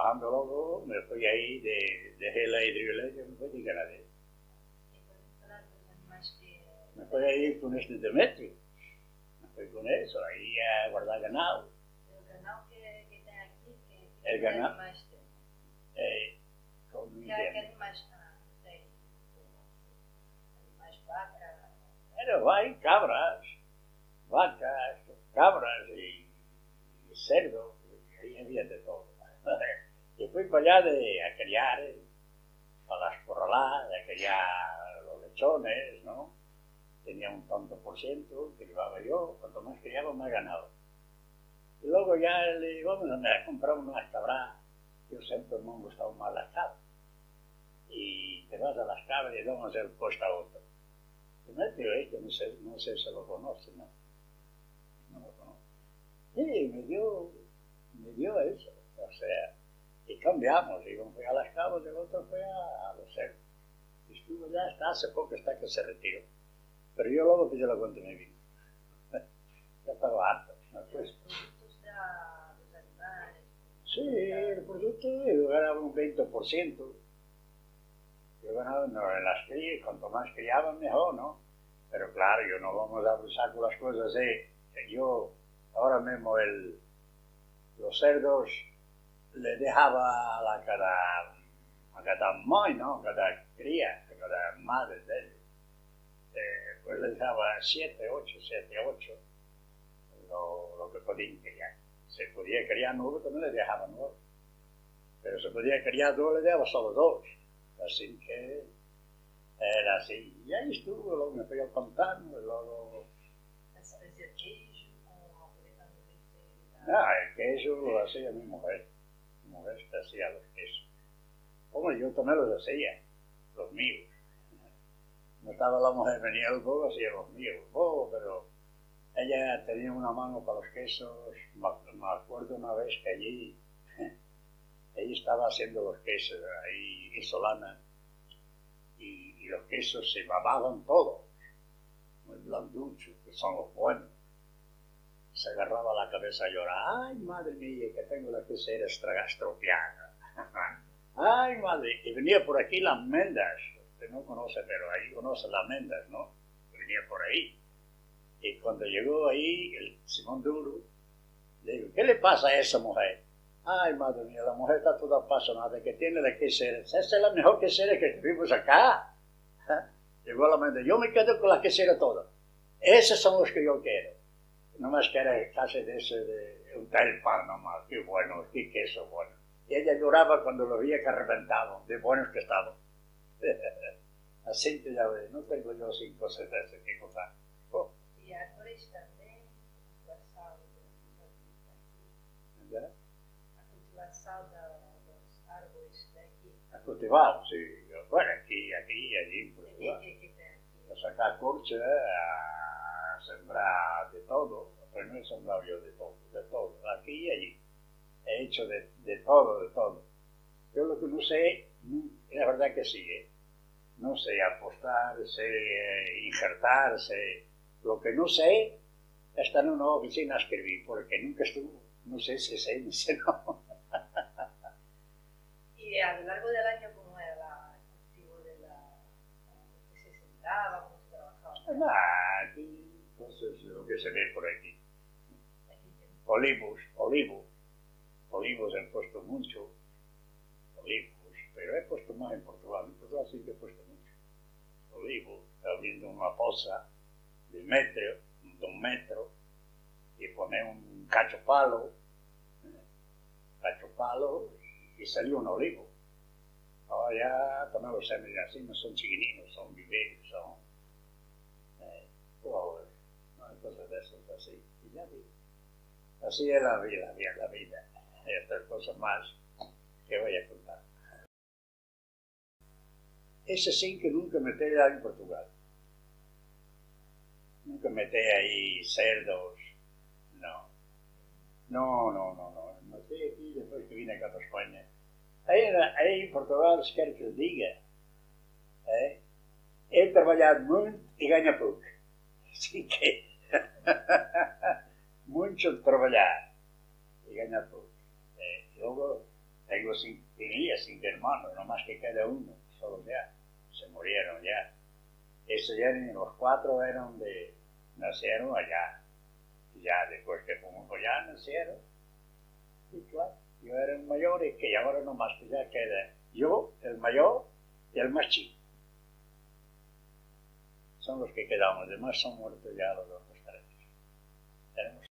trabajando logo, me fui aí, dejé la hidroeléctrica, me fui de ganadeiro. E podemos falar dos animais que... Me fui aí con este Demetrio, me fui con eso, aí a guardar ganado. O ganado que tem aqui, que El ganado. animais tem? Como Que entendo. animais tem? Animais vaca... Era vai, cabras, vacas, cabras y cerdo, ahí había de todo. Y fui para allá a criar, para las corraladas, a criar los lechones, ¿no? Tenía un tanto por ciento que llevaba yo, cuanto más criaba más ganado. Y luego ya le digo, bueno, me compraba unas cabras, yo siempre me han gustado más las cabras. Y te vas a las cabras y vamos a hacer puesta a otro. Demetrio, no sé si lo conoce, ¿no? No lo conozco. Sí, me dio eso, o sea, y cambiamos, y uno fue a las cabras y el otro fue a los cerdos. Y estuvo ya hasta hace poco, hasta que se retiró. Pero yo luego que yo lo cuento mi vida. Ya estaba harto, ¿no? Pues, Os produtos dos animais... sí, el producto yo ganaba un 20%. Yo ganaba en las crías, cuanto más criaban mejor, ¿no? Pero claro, yo no vamos a abusar con las cosas, yo ahora mismo los cerdos le dejaba a cada mãe, ¿no? Cada cría, a cada madre de él. Pues le dejaba 7, 8, lo que podían criar. Se podía criar 9, también le dejaba 9. Pero se podía criar 2, le dejaba solo 2. Así que era así. Y ahí estuvo, luego me fui al pantano, luego... Fazia queijo com aproveitando o leite el queso lo hacía mi mujer. Mi mujer hacía los quesos. Como yo también los hacía, los míos. No estaba la mujer, venía el bobo, hacía los míos. Pero ella tenía una mano para los quesos. Me acuerdo una vez que allí ella estaba haciendo los quesos ahí en Solana y los quesos se bababan todos, muy blanduchos, que son los buenos. Se agarraba la cabeza a llorar. Ay, madre mía, que tengo la quesera estropeada. Ay, madre, y venía por aquí las Mendas. Usted no conoce, pero ahí conoce las Mendas, ¿no? Venía por ahí. Y cuando llegó ahí, el Simón Duro, le digo, ¿qué le pasa a esa mujer? Ay, madre mía, la mujer está toda apasionada, que tiene la quesera. Esa es la mejor quesera que tuvimos acá. Llegó a la mente, yo me quedo con la quesera toda. Esos son los que yo quiero. Nomás que era casi de ese, de un tal pan nomás. Qué bueno, qué queso bueno. Y ella lloraba cuando lo veía que reventaba, de buenos que estaban. Así que ya ve, no tengo yo 5 cosas de ese que contar. Oh. e árvores também, a cultivação ¿Ya? dos árvores daqui. A cultivar, sí. Bueno, aquí, allí, por igual. Que tem aqui? A sacar corcha, a sembrar de todo. Pero no he sembrado yo de todo, aquí y allí. He hecho de todo. Yo lo que no sé, la verdad que sí, no sé apostar, sé injertar, sé. Lo que no sé es estar en una oficina a escribir, porque nunca estuvo. No sé si sé ni si no. Y a lo largo del año, ¿cómo era el cultivo de que se sembraba, cómo se trabajaba? Aquí, entonces, lo que se ve por aquí. Aquí Olivos he puesto mucho, pero he puesto más en Portugal. En Portugal sí que he puesto mucho. Olivos, abriendo una poza de 1 metro, y poner un cacho palo, y salió un olivo. Ahora ya también los sembran así, no son chiquininos, son viveros, son cosas de esas así. Y ya digo, así es la vida. Hay otras cosas más que voy a contar. Ese sí que nunca metí ahí en Portugal. Nunca metí ahí cerdos, no. Metí aquí después que vine acá para España. Aí en Portugal, se quer que eu diga, he trabajado muito e ganho pouco. Así que, mucho trabalhar e ganhar pouco. Luego, tengo tenía 5 hermanos, no más que queda uno, solo ya, se murieron ya. Eso ya los 4 nacieron allá. Y ya después que fuimos allá nacieron. Y claro, yo era el mayor y que ahora nomás que ya queda yo, el mayor y el más chico. Son los que quedamos, demás son muertos ya los otros 3. Tenemos